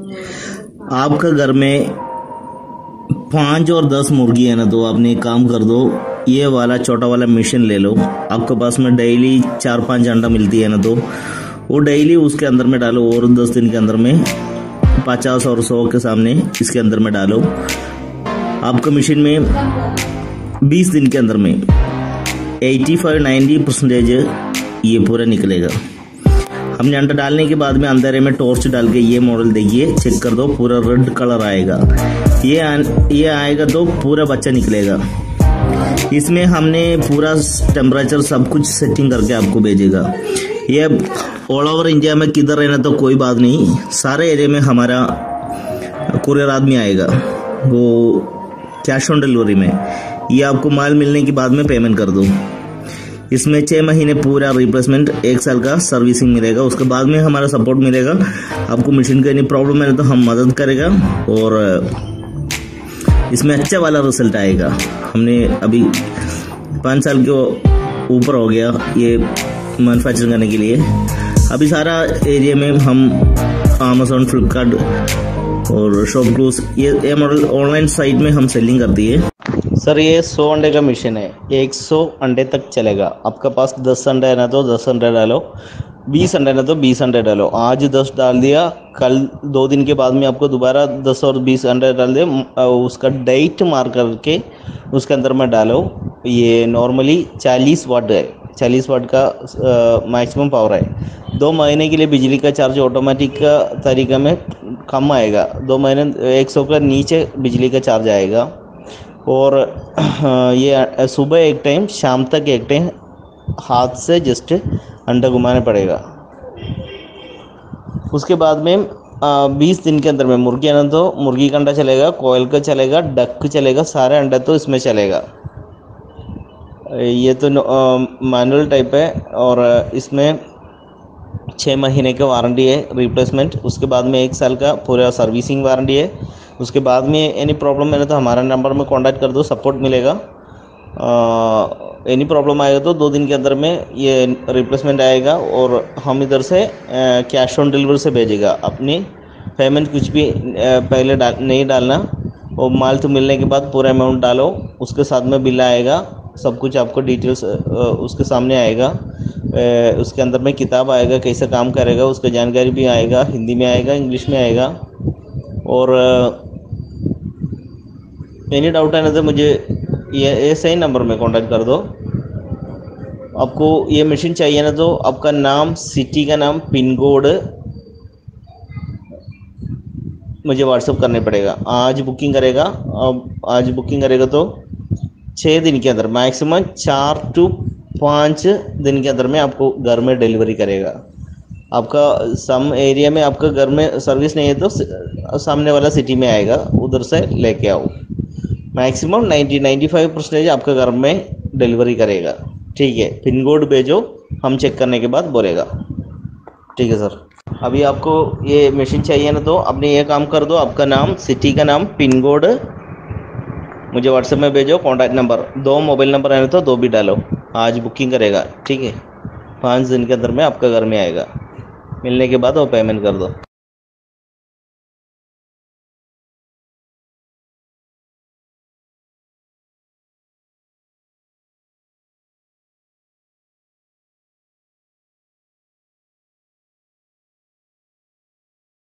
आपका घर में 5 और 10 मुर्गी है ना, तो आपने एक काम कर दो, ये वाला छोटा वाला मशीन ले लो। आपके पास में डेली 4-5 अंडा मिलती है ना, तो वो डेली उसके अंदर में डालो और 10 दिन के अंदर में 50 और 100 के सामने इसके अंदर में डालो। आपका मशीन में 20 दिन के अंदर में 85-90% ये पूरा निकलेगा। हमने अंडा डालने के बाद में अंधेरे में टॉर्च डाल के ये मॉडल देखिए, चेक कर दो, पूरा रेड कलर आएगा। ये आएगा तो पूरा बच्चा निकलेगा। इसमें हमने पूरा टेम्परेचर सब कुछ सेटिंग करके आपको भेजेगा। ये ऑल ओवर इंडिया में किधर रहना तो कोई बात नहीं, सारे एरिया में हमारा कुरियर आदमी आएगा, वो कैश ऑन डिलीवरी में। ये आपको माल मिलने के बाद में पेमेंट कर दो। इसमें 6 महीने पूरा रिप्लेसमेंट, 1 साल का सर्विसिंग मिलेगा। उसके बाद में हमारा सपोर्ट मिलेगा। आपको मशीन का एनी प्रॉब्लम है तो हम मदद करेगा और इसमें अच्छा वाला रिजल्ट आएगा। हमने अभी 5 साल के ऊपर हो गया ये मैन्युफैक्चरिंग करने के लिए। अभी सारा एरिया में हम अमेज़न, फ्लिपकार्ट और शॉपक्लूज ये मॉडल ऑनलाइन साइट में हम सेलिंग करती है। सर ये 100 अंडे का मशीन है, 100 अंडे तक चलेगा। आपके पास 10 अंडे है ना तो 10 अंडे डालो, 20 अंडे ना तो 20 अंडे डालो। आज 10 डाल दिया, कल 2 दिन के बाद में आपको दोबारा 10 और 20 अंडे डाल दे। उसका डेट मार करके उसके अंदर में डालो। ये नॉर्मली 40 वाट है, 40 वाट का मैक्सिमम पावर है। 2 महीने के लिए बिजली का चार्ज ऑटोमेटिक का तरीका में कम आएगा। 2 महीने 100 का नीचे बिजली का चार्ज आएगा। और ये सुबह एक टाइम, शाम तक एक टाइम हाथ से जस्ट अंडा घुमाना पड़ेगा। उसके बाद में 20 दिन के अंदर में मुर्गी आना तो मुर्गी का अंडा चलेगा, कोयल का चलेगा, डक चलेगा, सारे अंडा तो इसमें चलेगा। ये तो मैनुअल टाइप है और इसमें 6 महीने का वारंटी है रिप्लेसमेंट। उसके बाद में 1 साल का पूरा सर्विसिंग वारंटी है। उसके बाद में एनी प्रॉब्लम है ना तो हमारा नंबर में कांटेक्ट कर दो, सपोर्ट मिलेगा। एनी प्रॉब्लम आएगा तो 2 दिन के अंदर में ये रिप्लेसमेंट आएगा और हम इधर से कैश ऑन डिलीवरी से भेजेगा। अपनी पेमेंट कुछ भी पहले नहीं डालना, और माल तो मिलने के बाद पूरा अमाउंट डालो। उसके साथ में बिल आएगा, सब कुछ आपको डिटेल्स उसके सामने आएगा। उसके अंदर में किताब आएगा, कैसे काम करेगा उसका जानकारी भी आएगा, हिंदी में आएगा, इंग्लिश में आएगा। और एनी डाउट है ना तो मुझे ये सही नंबर में कांटेक्ट कर दो। आपको ये मशीन चाहिए ना तो आपका नाम, सिटी का नाम, पिन कोड मुझे व्हाट्सअप करने पड़ेगा। आज बुकिंग करेगा, अब आज बुकिंग करेगा तो 6 दिन के अंदर, मैक्सिमम 4 to 5 दिन के अंदर में आपको घर में डिलीवरी करेगा। आपका सम एरिया में आपका घर में सर्विस नहीं है तो सामने वाला सिटी में आएगा, उधर से लेके आओ। मैक्सिमम 90-95% आपका घर में डिलीवरी करेगा। ठीक है, पिन कोड भेजो, हम चेक करने के बाद बोलेगा। ठीक है सर। अभी आपको ये मशीन चाहिए ना तो आपने ये काम कर दो, आपका नाम, सिटी का नाम, पिन कोड मुझे व्हाट्सएप में भेजो, कॉन्टैक्ट नंबर, 2 मोबाइल नंबर है ना तो 2 भी डालो। आज बुकिंग करेगा, ठीक है। 5 दिन के अंदर में आपका घर में आएगा, मिलने के बाद वो पेमेंट कर दो।